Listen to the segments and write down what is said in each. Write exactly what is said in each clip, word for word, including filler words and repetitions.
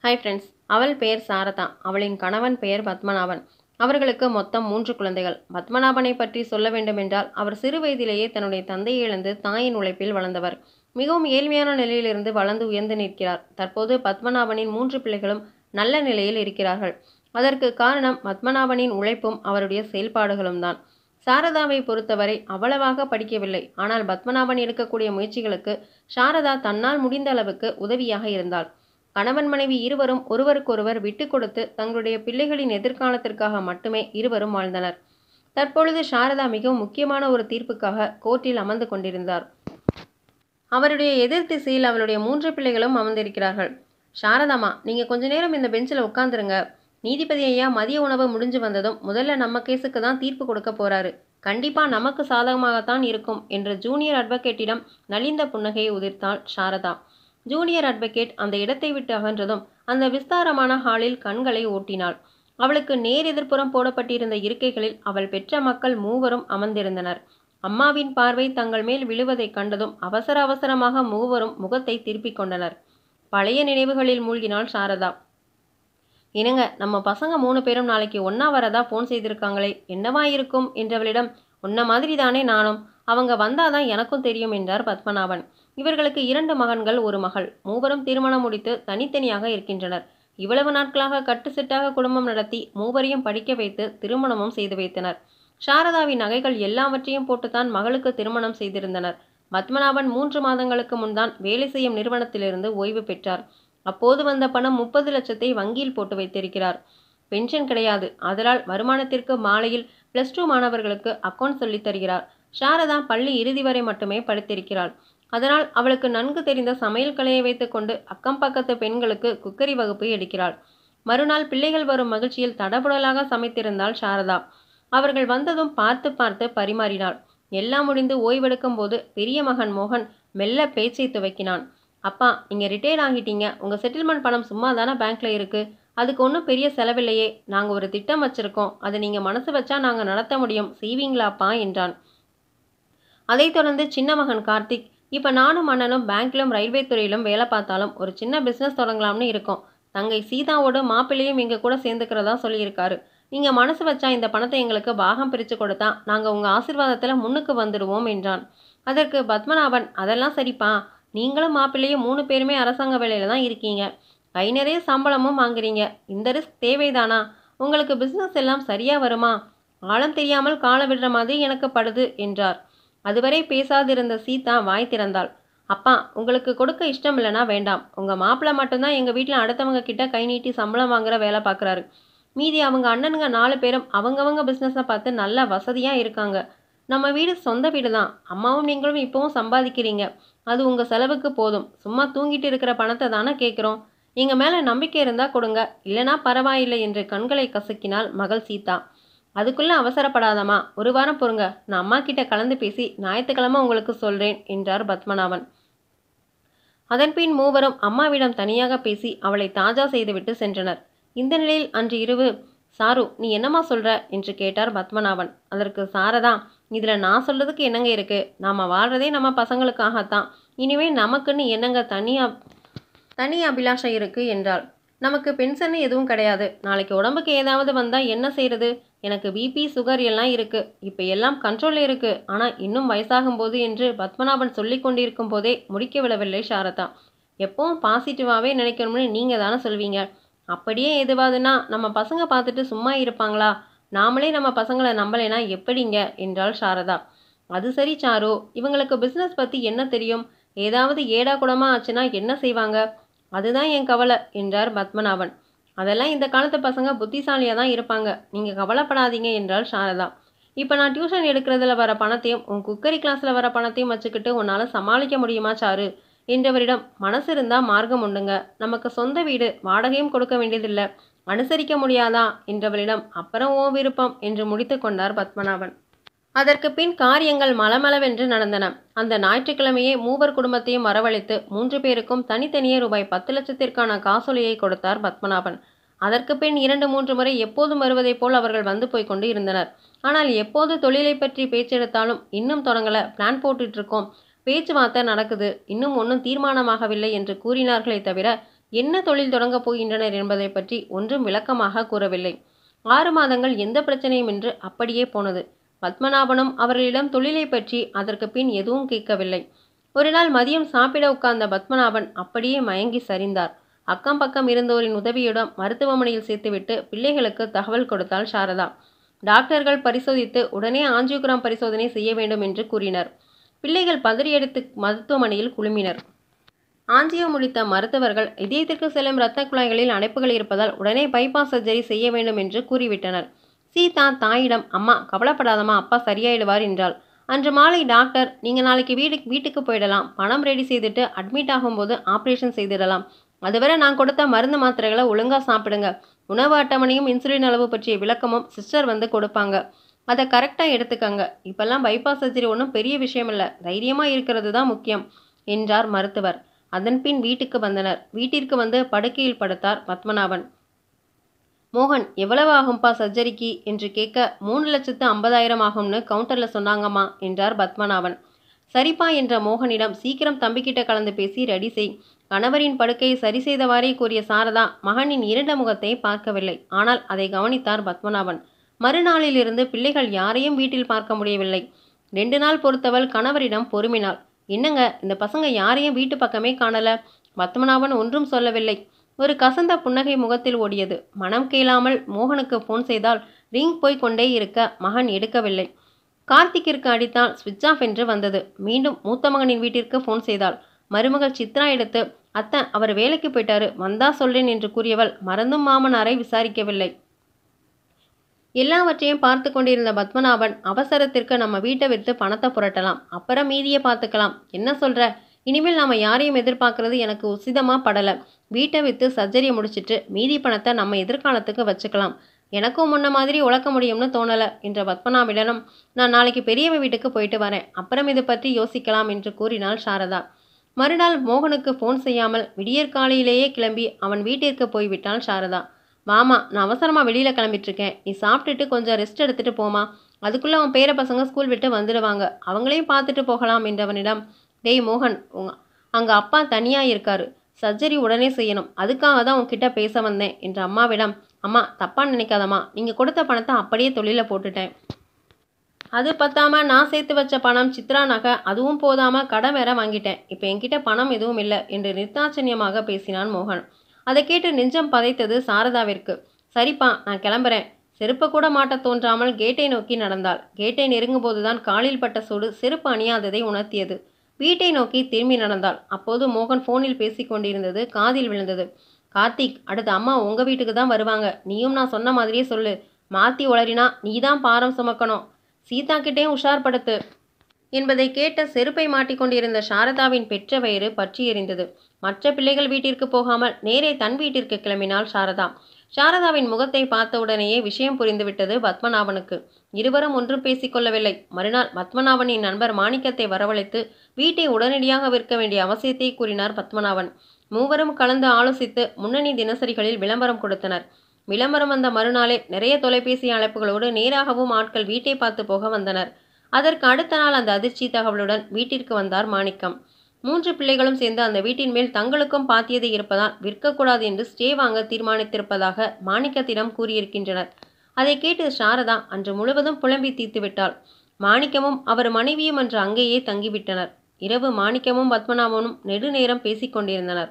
Hi friends, அவள் பெயர் சாரதா. அவளின் கணவன் பெயர் பத்மநாபன். அவர்களுக்கு மொத்தம் மூன்று குழந்தைகள். பத்மநாபனை பற்றி சொல்ல வேண்டுமென்றால் அவர் சிறு வயதிலேயே தன்னுடைய தந்தையை இழந்து தாயின் உழைப்பில் வளர்ந்தவர். மிகவும் ஏழ்மையான நிலையிலிருந்து வளர்ந்து உயர்ந்து நிற்கிறார். தற்போது பத்மநாபனின் மூன்று பிள்ளைகளும் நல்ல நிலையில் இருக்கிறார்கள். அதற்கு காரணம் பத்மநாபனின் உழைப்பும் அவருடைய செயல்பாடுகளும் தான். சாரதாவை பொறுத்தவரை அவ்வளவாக படிக்கவில்லை. ஆனால் பத்மநாபன் எடுக்கக்கூடிய முயற்சிகளுக்கு சாரதா தன்னால் முடிந்த அளவுக்கு உதவியாக இருந்தாள். கணவன் மனைவி இருவரும் ஒருவருக்கொருவர் விட்டு கொடுத்து தங்களுடைய பிள்ளைகளின் எதிர்காலத்திற்காக மட்டுமே இருவரும் வாழ்ந்தனர். தற்பொழுது சாரதா மிகவும் முக்கியமான ஒரு தீர்ப்புக்காக கோர்ட்டில் அமர்ந்து கொண்டிருந்தார். அவருடைய எதிர் திசையில் அவளுடைய மூன்று பிள்ளைகளும் அமர்ந்திருக்கிறார்கள். சாரதாமா, நீங்க கொஞ்ச நேரம் இந்த பெஞ்சில் உட்காந்துருங்க. நீதிபதி ஐயா மதிய உணவு முடிஞ்சு வந்ததும் முதல்ல நம்ம கேஸுக்கு தான் தீர்ப்பு கொடுக்க போறாரு. கண்டிப்பா நமக்கு சாதகமாகத்தான் இருக்கும் என்று ஜூனியர் அட்வொகேட்டிடம் நலிந்த புன்னகையை உதிர்த்தாள் சாரதா. ஜூனியர் அட்வொகேட் அந்த இடத்தை விட்டு அகன்றதும் அந்த விஸ்தாரமான ஹாலில் கண்களை ஓட்டினாள். அவளுக்கு நேர் எதிர்ப்புறம் போடப்பட்டிருந்த இருக்கைகளில் அவள் பெற்ற மக்கள் மூவரும் அமர்ந்திருந்தனர். அம்மாவின் பார்வை தங்கள் மேல் விழுவதைக் கண்டதும் அவசர அவசரமாக மூவரும் முகத்தை திருப்பிக் கொண்டனர். பழைய நினைவுகளில் மூழ்கினாள் சாரதா. என்னங்க, நம்ம பசங்க மூணு பேரும் நாளைக்கு ஒன்னா வரதா போன் செய்திருக்காங்களே, என்னவா இருக்கும் என்றவளிடம், உன்ன மாதிரி தானே நானும், அவங்க வந்தாதான் எனக்கும் தெரியும் என்றார் பத்மநாபன். இவர்களுக்கு இரண்டு மகன்கள், ஒரு மகள். மூவரும் திருமணம் முடித்து தனித்தனியாக இருக்கின்றனர். இவ்வளவு நாட்களாக கட்டுசிட்டாக குடும்பம் நடத்தி மூவரையும் படிக்க வைத்து திருமணமும் செய்து வைத்தனர். சாரதாவின் நகைகள் எல்லாவற்றையும் போட்டுத்தான் மகளுக்கு திருமணம் செய்திருந்தனர். பத்மநாபன் மூன்று மாதங்களுக்கு முன்தான் வேலை செய்யும் நிறுவனத்திலிருந்து ஓய்வு பெற்றார். அப்போது வந்த பணம் முப்பது லட்சத்தை வங்கியில் போட்டு வைத்திருக்கிறார். பென்ஷன் கிடையாது. அதனால் வருமானத்திற்கு மாலையில் பிளஸ் டூ மாணவர்களுக்கு அக்கௌண்ட் சொல்லித் தருகிறார். சாரதா பள்ளி இறுதி வரை மட்டுமே படித்திருக்கிறாள். அதனால் அவளுக்கு நன்கு தெரிந்த சமையல் கலையை வைத்துக்கொண்டு அக்கம் பக்கத்து பெண்களுக்கு குக்கரி வகுப்பு எடுக்கிறாள். மறுநாள் பிள்ளைகள் வரும் மகிழ்ச்சியில் தடபுடலாக சமைத்திருந்தாள் சாரதா. அவர்கள் வந்ததும் பார்த்து பார்த்து பரிமாறினாள். எல்லாம் முடிந்து ஓய்வெடுக்கும் போது பெரிய மகன் மோகன் மெல்ல பேச்சை துவக்கினான். அப்பா, நீங்க ரிட்டையர்ட் ஆகிட்டீங்க. உங்க செட்டில்மெண்ட் பணம் சும்மா தானே பேங்க்ல இருக்கு. அதுக்கு ஒன்றும் பெரிய செலவில்லையே. நாங்க ஒரு திட்டம் வச்சிருக்கோம். அதை நீங்க மனசு வச்சா நாங்க நடத்த முடியும். செய்வீங்களாப்பா என்றான். அதைத் தொடர்ந்து சின்ன மகன் கார்த்திக், இப்ப நானும் அண்ணனும் பேங்க்லும் ரயில்வே துறையிலும் வேலை பார்த்தாலும் ஒரு சின்ன பிசினஸ் தொடங்கலாம்னு இருக்கோம். தங்கை சீதாவோடு மாப்பிள்ளையும் எங்க கூட சேர்ந்துக்கிறதா சொல்லியிருக்காரு. நீங்க மனசு வச்சா இந்த பணத்தை எங்களுக்கு பாகம் பிரிச்சு கொடுத்தா நாங்க உங்க ஆசீர்வாதத்துல முன்னுக்கு வந்துடுவோம் என்றான். அதற்கு பத்மநாபன், அதெல்லாம் சரிப்பா. நீங்களும் மாப்பிள்ளையும் மூணு பேருமே அரசாங்க வேலையில தான் இருக்கீங்க. கை நிறைய சம்பளமும் வாங்குறீங்க. இந்த ரிஸ்க் தேவைதானா? உங்களுக்கு பிசினஸ் எல்லாம் சரியா வருமா? ஆழம் தெரியாமல் கால விடுற மாதிரி எனக்கு படுது என்றார். அதுவரை பேசாதிருந்த சீதா வாய் திறந்தாள். அப்பா, உங்களுக்கு கொடுக்க இஷ்டம் இல்லைனா வேண்டாம். உங்க மாப்பிள்ளை மட்டும்தான் எங்க வீட்டில் அடுத்தவங்க கிட்ட கை நீட்டி சம்பளம் வாங்குற வேலை பார்க்குறாரு. மீதி அவங்க அண்ணனுங்க நாலு பேரும் அவங்கவங்க பிஸ்னஸை பார்த்து நல்லா வசதியாக இருக்காங்க. நம்ம வீடு சொந்த வீடு தான். அம்மாவும் நீங்களும் இப்போவும் சம்பாதிக்கிறீங்க. அது உங்கள் செலவுக்கு போதும். சும்மா தூங்கிட்டு இருக்கிற பணத்தை தானே கேட்குறோம். எங்கள் மேலே நம்பிக்கை இருந்தால் கொடுங்க, இல்லைனா பரவாயில்லை என்று கண்களை கசக்கினாள் மகள் சீதா. அதுக்குள்ளே அவசரப்படாதம்மா, ஒரு வாரம் பொறுங்க. நான் அம்மா கிட்ட கலந்து பேசி ஞாயிற்றுக்கிழமை உங்களுக்கு சொல்கிறேன் என்றார் பத்மநாபன். அதன்பின் மூவரும் அம்மாவிடம் தனியாக பேசி அவளை தாஜா செய்துவிட்டு சென்றனர். இந்த நிலையில் அன்று இரவு, சாரு, நீ என்னம்மா சொல்கிற என்று கேட்டார் பத்மநாபன். அதற்கு சாரதா, இதில் நான் சொல்றதுக்கு என்னங்க இருக்கு? நாம் வாழ்றதே நம்ம பசங்களுக்காகத்தான். இனிமே நமக்குன்னு என்னங்க தனியா தனி அபிலாஷை இருக்கு என்றாள். நமக்கு பென்ஷன் எதுவும் கிடையாது. நாளைக்கு உடம்புக்கு ஏதாவது வந்தால் என்ன செய்யறது? எனக்கு பிபி சுகர் எல்லாம் இருக்கு. இப்போ எல்லாம் கண்ட்ரோலில் இருக்கு. ஆனால் இன்னும் வயசாகும் போது என்று பத்மநாபன் சொல்லி கொண்டிருக்கும் போதே முடிக்க விடவில்லை சாரதா. எப்பவும் பாசிட்டிவாகவே நினைக்கணும்னு நீங்கள் தானே சொல்வீங்க. அப்படியே எதுவாதுன்னா நம்ம பசங்க பார்த்துட்டு சும்மா இருப்பாங்களா? நாமளே நம்ம பசங்களை நம்பலைனா எப்படிங்க என்றாள் சாரதா. அது சரி சாரு, இவங்களுக்கு பிஸ்னஸ் பற்றி என்ன தெரியும்? ஏதாவது ஏடா கூடமா ஆச்சுன்னா என்ன செய்வாங்க? அதுதான் என் கவலை என்றார் பத்மநாபன். அதெல்லாம் இந்த காலத்து பசங்க புத்திசாலியாக தான் இருப்பாங்க. நீங்கள் கவலைப்படாதீங்க என்றாள் சாரதா. இப்போ நான் டியூஷன் எடுக்கிறதுல வர பணத்தையும் உன் குக்கரி கிளாஸில் வர பணத்தையும் வச்சுக்கிட்டு உன்னால் சமாளிக்க முடியுமா சாரு என்றவரிடம், மனசு இருந்தால் மார்க்கம் உண்டுங்க. நமக்கு சொந்த வீடு, வாடகையும் கொடுக்க வேண்டியதில்லை. அனுசரிக்க முடியாதா என்றவளிடம், அப்புறம் ஓ விருப்பம் என்று முடித்து கொண்டார் பத்மநாபன். அதற்கு பின் காரியங்கள் மலமளவென்று நடந்தன. அந்த ஞாயிற்றுக்கிழமையே மூவர் குடும்பத்தையும் வரவழைத்து மூன்று பேருக்கும் தனித்தனியே ரூபாய் பத்து லட்சத்திற்கான காசோலையை கொடுத்தார் பத்மநாபன். அதற்கு பின் இரண்டு மூன்று முறை எப்போதும் வருவதைப் போல் அவர்கள் வந்து போய் கொண்டு இருந்தனர். ஆனால் எப்போது தொழிலை பற்றி பேச்செடுத்தாலும் இன்னும் தொடங்கல, பிளான் போட்டுட்டு இருக்கோம், பேச்சுவார்த்தை நடக்குது, இன்னும் ஒன்றும் தீர்மானமாகவில்லை என்று கூறினார்களே தவிர என்ன தொழில் தொடங்கப் போகின்றனர் என்பதை பற்றி ஒன்றும் விளக்கமாக கூறவில்லை. ஆறு மாதங்கள் எந்த பிரச்சனையும் இன்றி அப்படியே போனது. பத்மநாபனும் அவர்களிடம் தொழிலை பற்றி அதற்கு பின் எதுவும் கேட்கவில்லை. ஒரு நாள் மதியம் சாப்பிட உட்கார்ந்த பத்மநாபன் அப்படியே மயங்கி சரிந்தார். அக்கம் பக்கம் இருந்தோரின் உதவியுடன் மருத்துவமனையில் சேர்த்துவிட்டு பிள்ளைகளுக்கு தகவல் கொடுத்தாள் சாரதா. டாக்டர்கள் பரிசோதித்து உடனே ஆஞ்சியோகிராம் பரிசோதனை செய்ய வேண்டும் என்று கூறினர். பிள்ளைகள் பதறியடித்து மருத்துவமனையில் குழுமினர். ஆஞ்சியோ முடித்த மருத்துவர்கள் இதயத்திற்கு செல்லும் இரத்த குழாய்களில் அடைப்புகள் இருப்பதால் உடனே பைபாஸ் சர்ஜரி செய்ய வேண்டும் என்று கூறிவிட்டனர். சீதா தாயிடம், அம்மா கவலைப்படாதம்மா, அப்பா சரியாயிடுவார் என்றாள். அன்று மாலை டாக்டர், நீங்க நாளைக்கு வீடு வீட்டுக்கு போயிடலாம், பணம் ரெடி செய்துட்டு அட்மிட் ஆகும்போது ஆப்ரேஷன் செய்திடலாம். அதுவரை நான் கொடுத்த மருந்து மாத்திரைகளை ஒழுங்கா சாப்பிடுங்க. உணவு அட்டவணையும் இன்சுலின் அளவு பற்றிய விளக்கமும் சிஸ்டர் வந்து கொடுப்பாங்க. அதை கரெக்டாக எடுத்துக்கங்க. இப்பெல்லாம் பைபாஸ் சர்ஜரி ஒன்றும் பெரிய விஷயம் இல்லை, தைரியமாக இருக்கிறது தான் முக்கியம் என்றார் மருத்துவர். அதன்பின் வீட்டுக்கு வந்தனர். வீட்டிற்கு வந்து படுக்கையில் படுத்தார் பத்மநாபன். மோகன், எவ்வளவு ஆகும்பா சர்ஜரிக்கு என்று கேட்க, மூணு லட்சத்து ஐம்பதாயிரம் ஆகும்னு கவுண்டரில் சொன்னாங்கம்மா என்றார் பத்மநாபன். சரிப்பா என்ற மோகனிடம், சீக்கிரம் தம்பிக்கிட்ட கலந்து பேசி ரெடி செய். கணவரின் படுக்கையை சரி செய்தவாறே கூறிய சாரதா மகனின் இரண்ட முகத்தை பார்க்கவில்லை. ஆனால் அதை கவனித்தார் பத்மநாபன். மறுநாளிலிருந்து பிள்ளைகள் யாரையும் வீட்டில் பார்க்க முடியவில்லை. ரெண்டு நாள் பொறுத்தவள் கணவரிடம் பொறுமினாள். என்னங்க, இந்த பசங்க யாரையும் வீட்டு பக்கமே காணல? பத்மநாபன் ஒன்றும் சொல்லவில்லை. ஒரு கசந்த புன்னகை முகத்தில் ஓடியது. மனம் கேளாமல் மோகனுக்கு போன் செய்தால் ரிங் போய் கொண்டே இருக்க மகன் எடுக்கவில்லை. கார்த்திக்கிற்கு அடித்தால் சுவிட்ச் ஆஃப் என்று வந்தது. மீண்டும் மூத்த மகனின் வீட்டிற்கு போன் செய்தாள். மருமகள் சித்ரா எடுத்து, அத்தை அவர் வேலைக்கு போயிட்டாரு, வந்தா சொல்றேன் என்று கூறியவள் மறந்தும் மாமனாரை விசாரிக்கவில்லை. எல்லாவற்றையும் பார்த்து கொண்டிருந்த பத்மநாபன், அவசரத்திற்கு நம்ம வீட்டை விற்று பணத்தை புரட்டலாம், அப்புறம் மீதியை பார்த்துக்கலாம். என்ன சொல்ற? இனிமேல் நாம யாரையும் எதிர்பார்க்கறது எனக்கு உசிதமா படல. வீட்டை விற்று சர்ஜரியை முடிச்சிட்டு மீதி பணத்தை நம்ம எதிர்காலத்துக்கு வச்சுக்கலாம். எனக்கும் முன்ன மாதிரி உழக்க முடியும்னு தோணலை என்ற பத்மநாபனிடம், நான் நாளைக்கு பெரியவ வீட்டுக்கு போயிட்டு வரேன், அப்புறம் இதை பற்றி யோசிக்கலாம் என்று கூறினாள் சாரதா. மறுநாள் மோகனுக்கு ஃபோன் செய்யாமல் விடியற்காலையிலேயே கிளம்பி அவன் வீட்டிற்கு போய்விட்டாள் சாரதா. மாமா, நான் அவசரமாக வெளியில் கிளம்பிட்டுருக்கேன், நீ சாப்பிட்டுட்டு கொஞ்சம் ரெஸ்ட் எடுத்துகிட்டு போமா, அதுக்குள்ளே அவன் பேர பசங்க ஸ்கூல் விட்டு வந்துடுவாங்க, அவங்களையும் பார்த்துட்டு போகலாம் என்றவனிடம், டேய் மோகன், அங்கே அப்பா தனியாக இருக்காரு, சர்ஜரி உடனே செய்யணும், அதுக்காக தான் உன்கிட்ட பேச வந்தேன் என்ற அம்மாவிடம், அம்மா தப்பாக நினைக்காதம்மா, நீங்கள் கொடுத்த பணத்தை அப்படியே தொழிலில் போட்டுட்டேன். அது பத்தாம நான் சேர்த்து வச்ச பணம், சித்ரா நகை, அதுவும் போதாமல் கடன் வேற வாங்கிட்டேன். இப்போ என்கிட்ட பணம் எதுவும் இல்லை என்று நிர்தாட்சண்யமாக பேசினான் மோகன். அதை கேட்டு நெஞ்சம் பதைத்தது சாரதாவிற்கு. சரிப்பா, நான் கிளம்புறேன். செருப்பை கூட மாட்ட தோன்றாமல் கேட்டை நோக்கி நடந்தாள். கேட்டை நெருங்கும் போதுதான் காலில் பட்ட சூடு செருப்பு அணியாததை உணர்த்தியது. வீட்டை நோக்கி திரும்பி நடந்தாள். அப்போது மோகன் ஃபோனில் பேசி கொண்டிருந்தது காதில் விழுந்தது. கார்த்திக், அடுத்த அம்மா உங்கள் வீட்டுக்கு தான் வருவாங்க, நீயும் நான் சொன்ன மாதிரியே சொல்லு, மாற்றி உளறினா நீ தான் பாரம் சுமக்கணும், சீதா கிட்டே உஷார்படுத்து என்பதை கேட்ட செருப்பை மாட்டிக்கொண்டிருந்த சாரதாவின் பெற்ற வயிறு பற்றி எறிந்தது. மற்ற பிள்ளைகள் வீட்டிற்கு போகாமல் நேரே தன் வீட்டிற்கு கிளம்பினாள் சாரதா. சாரதாவின் முகத்தை பார்த்தவுடனேயே விஷயம் புரிந்துவிட்டது பத்மநாபனுக்கு. இருவரும் ஒன்றும் பேசிக்கொள்ளவில்லை. மறுநாள் பத்மநாபனின் நண்பர் மாணிக்கத்தை வரவழைத்து வீட்டை உடனடியாக விற்க வேண்டிய அவசியத்தை கூறினார் பத்மநாபன். மூவரும் கலந்து ஆலோசித்து முன்னணி தினசரிகளில் விளம்பரம் கொடுத்தனர். விளம்பரம் வந்த மறுநாளே நிறைய தொலைபேசி அழைப்புகளோடு நேராகவும் ஆட்கள் வீட்டை பார்த்து போக வந்தனர். அதற்கு அடுத்த நாள் அந்த அதிர்ச்சி தகவலுடன் வீட்டிற்கு வந்தார் மாணிக்கம். மூன்று பிள்ளைகளும் சேர்ந்து அந்த வீட்டின் மேல் தங்களுக்கும் பாத்தியதை இருப்பதால் விற்கக்கூடாது என்று ஸ்டே வாங்க தீர்மானித்திருப்பதாக மாணிக்கத்திடம் கூறியிருக்கின்றனர். அதை கேட்டு சாரதா அன்று முழுவதும் புலம்பி தீர்த்துவிட்டாள். மாணிக்கமும் அவர் மனைவியும் அன்று அங்கேயே தங்கிவிட்டனர். இரவு மாணிக்கமும் பத்மநாபனும் நெடுநேரம் பேசிக் கொண்டிருந்தனர்.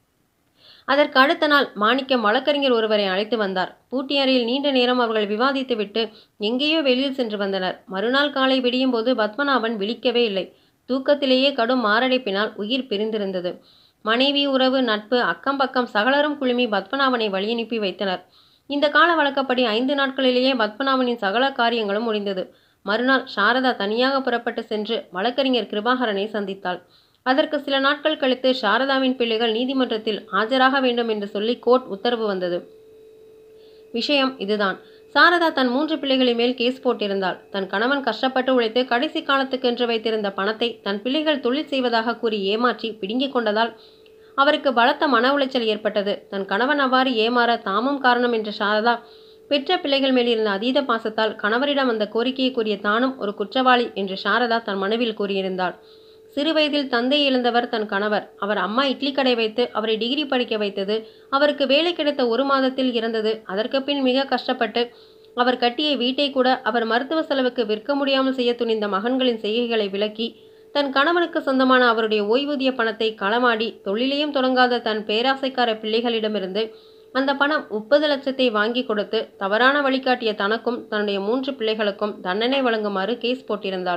அதற்கு அடுத்த நாள் மாணிக்கம் வழக்கறிஞர் ஒருவரை அழைத்து வந்தார். பூட்டி அறையில் நீண்ட நேரம் அவர்கள் விவாதித்துவிட்டு எங்கேயோ வெளியில் சென்று வந்தனர். மறுநாள் காலை விடியும் போது பத்மநாபன் விழிக்கவே இல்லை. தூக்கத்திலேயே கடும் மாரடைப்பினால் உயிர் பிரிந்திருந்தது. மனைவி, உறவு, நட்பு, அக்கம் பக்கம் சகலரும் குழுமி பத்மநாபனை வழியனுப்பி வைத்தனர். இந்த கால வழக்கப்படி ஐந்து நாட்களிலேயே பத்மநாபனின் சகல காரியங்களும் முடிந்தது. மறுநாள் சாரதா தனியாக புறப்பட்டு சென்று வழக்கறிஞர் கிருபாகரனை சந்தித்தாள். அதற்கு சில நாட்கள் கழித்து சாரதாவின் பிள்ளைகள் நீதிமன்றத்தில் ஆஜராக வேண்டும் என்று சொல்லி கோர்ட் உத்தரவு வந்தது. விஷயம் இதுதான். சாரதா தன் மூன்று பிள்ளைகளின் மேல் கேஸ் போட்டிருந்தாள். தன் கணவன் கஷ்டப்பட்டு உழைத்து கடைசி காலத்துக்கென்று வைத்திருந்த பணத்தை தன் பிள்ளைகள் தொழில் செய்வதாக கூறி ஏமாற்றி பிடுங்கிக் கொண்டதால் அவருக்கு பலத்த மன உளைச்சல் ஏற்பட்டது. தன் கணவன் அவ்வாறு ஏமாற தாமும் காரணம் என்ற சாரதா பெற்ற பிள்ளைகள் மேல் இருந்த அதீத பாசத்தால் கணவரிடம் அந்த கோரிக்கையை கூறிய தானும் ஒரு குற்றவாளி என்று சாரதா தன் மனுவில் கூறியிருந்தாள். சிறுவயதில் தந்தை இழந்தவர் தன் கணவர். அவர் அம்மா இட்லி கடை வைத்து அவரை டிகிரி படிக்க வைத்தது. அவருக்கு வேலை கிடைத்த ஒரு மாதத்தில் இறந்தது. அதற்கு பின் மிக கஷ்டப்பட்டு அவர் கட்டிய வீட்டை கூட அவர் மருத்துவ செலவுக்கு விற்க முடியாமல் செய்ய துணிந்த மகன்களின் செய்கைகளை விளக்கி, தன் கணவனுக்கு சொந்தமான அவருடைய ஓய்வூதிய பணத்தை களமாடி தொழிலையும் தொடங்காத தன் பேராசைக்கார பிள்ளைகளிடமிருந்து அந்த பணம் முப்பது லட்சத்தை வாங்கி கொடுத்து தவறான வழிகாட்டிய தனக்கும் தன்னுடைய மூன்று பிள்ளைகளுக்கும் தண்டனை வழங்குமாறு கேஸ் போட்டிருந்தாள்.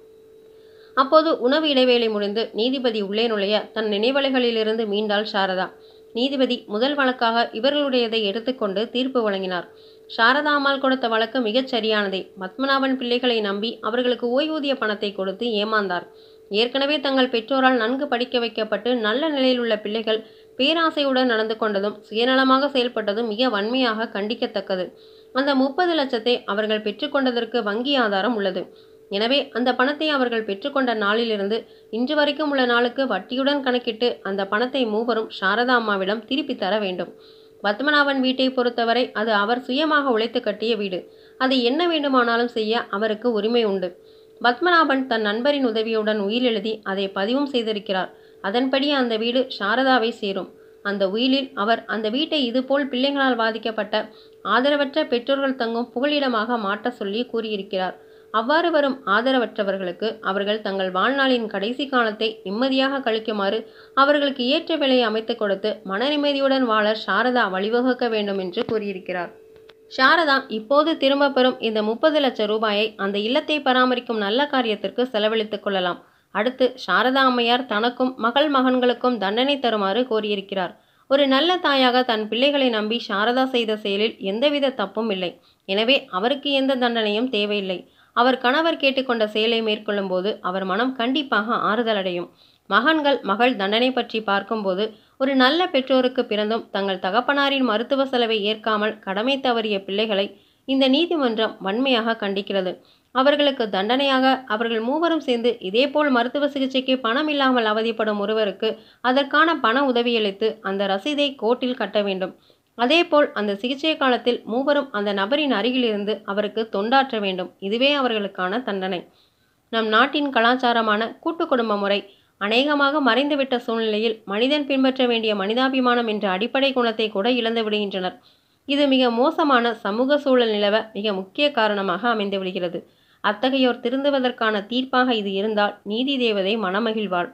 அப்போது உணவு இடைவேளை முடிந்து நீதிபதி உள்ளே நுழைய தன் நினைவலைகளிலிருந்து மீண்டாள் சாரதா. நீதிபதி முதல் வழக்காக இவர்களுடையதை எடுத்துக்கொண்டு தீர்ப்பு வழங்கினார். சாரதா அம்மாள் கொடுத்த வழக்கு மிகச் சரியானதே. பத்மநாபன் பிள்ளைகளை நம்பி அவர்களுக்கு ஓய்வூதிய பணத்தை கொடுத்து ஏமாந்தார். ஏற்கனவே தங்கள் பெற்றோரால் நன்கு படிக்க வைக்கப்பட்டு நல்ல நிலையில் உள்ள பிள்ளைகள் பேராசையுடன் நடந்து கொண்டதும் சுயநலமாக செயல்பட்டதும் மிக வன்மையாக கண்டிக்கத்தக்கது. அந்த முப்பது லட்சத்தை அவர்கள் பெற்றுக்கொண்டதற்கு வங்கி ஆதாரம் உள்ளது. எனவே அந்த பணத்தை அவர்கள் பெற்றுக்கொண்ட நாளிலிருந்து இன்று வரைக்கும் உள்ள நாளுக்கு வட்டியுடன் கணக்கிட்டு அந்த பணத்தை மூவரும் சாரதா அம்மாவிடம் திருப்பி தர வேண்டும். பத்மநாபன் வீட்டை பொறுத்தவரை அது அவர் சுயமாக உழைத்து கட்டிய வீடு. அதை என்ன வேண்டுமானாலும் செய்ய அவருக்கு உரிமை உண்டு. பத்மநாபன் தன் நண்பரின் உதவியுடன் உயில் எழுதி அதை பதிவும் செய்திருக்கிறார். அதன்படி அந்த வீடு சாரதாவை சேரும். அந்த உயிலில் அவர் அந்த வீட்டை இதுபோல் பிள்ளைகளால் பாதிக்கப்பட்ட ஆதரவற்ற பெற்றோர்கள் தங்கும் புகலிடமாக மாற்ற சொல்லி கூறியிருக்கிறார். அவ்வாறு வரும் ஆதரவற்றவர்களுக்கு அவர்கள் தங்கள் வாழ்நாளின் கடைசி காலத்தை நிம்மதியாக கழிக்குமாறு அவர்களுக்கு ஏற்ற விலையை அமைத்துக் கொடுத்து மன நிம்மதியுடன் வாழ சாரதா வழிவகுக்க வேண்டும் என்று கூறியிருக்கிறார். சாரதா இப்போது திரும்ப பெறும் இந்த முப்பது லட்சம் ரூபாயை அந்த இல்லத்தை பராமரிக்கும் நல்ல காரியத்திற்கு செலவழித்துக் கொள்ளலாம். அடுத்து சாரதா அம்மையார் தனக்கும் மகள் மகன்களுக்கும் தண்டனை தருமாறு கோரியிருக்கிறார். ஒரு நல்ல தாயாக தன் பிள்ளைகளை நம்பி சாரதா செய்த செயலில் எந்தவித தப்பும் இல்லை. எனவே அவருக்கு எந்த தண்டனையும் தேவையில்லை. அவர் கணவர் கேட்டுக்கொண்ட செயலை மேற்கொள்ளும் போது அவர் மனம் கண்டிப்பாக ஆறுதல் அடையும். மகன்கள் மகள் தண்டனை பற்றி பார்க்கும்போது ஒரு நல்ல பெற்றோருக்கு பிறந்தும் தங்கள் தகப்பனாரின் மருத்துவ செலவை ஏற்காமல் கடமை தவறிய பிள்ளைகளை இந்த நீதிமன்றம் வன்மையாக கண்டிக்கிறது. அவர்களுக்கு தண்டனையாக அவர்கள் மூவரும் சேர்ந்து இதேபோல் மருத்துவ சிகிச்சைக்கு பணம் இல்லாமல் அவதிப்படும் ஒருவருக்கு அதற்கான பண உதவியளித்து அந்த ரசீதை கோர்ட்டில் கட்ட வேண்டும். அதேபோல் அந்த சிகிச்சை காலத்தில் மூவரும் அந்த நபரின் அருகிலிருந்து அவருக்கு தொண்டாற்ற வேண்டும். இதுவே அவர்களுக்கான தண்டனை. நம் நாட்டின் கலாச்சாரமான கூட்டு குடும்ப முறை அநேகமாக மறைந்துவிட்ட சூழ்நிலையில் மனிதன் பின்பற்ற வேண்டிய மனிதாபிமானம் என்ற அடிப்படை குணத்தை கூட இழந்து விடுகின்றனர். இது மிக மோசமான சமூக சூழல் நிலவ மிக முக்கிய காரணமாக அமைந்து விடுகிறது. அத்தகையோர் திருந்துவதற்கான தீர்ப்பாக இது இருந்தால் நீதி தேவதை மனமகிழ்வாள்.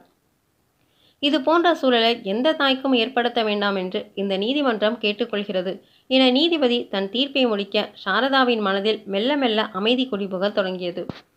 இது போன்ற சூழலை எந்த தாய்க்கும் ஏற்படுத்த வேண்டாம் என்று இந்த நீதிமன்றம் கேட்டுக்கொள்கிறது என நீதிபதி தன் தீர்ப்பை முடிக்க சாரதாவின் மனதில் மெல்ல மெல்ல அமைதி குடிபுகத் தொடங்கியது.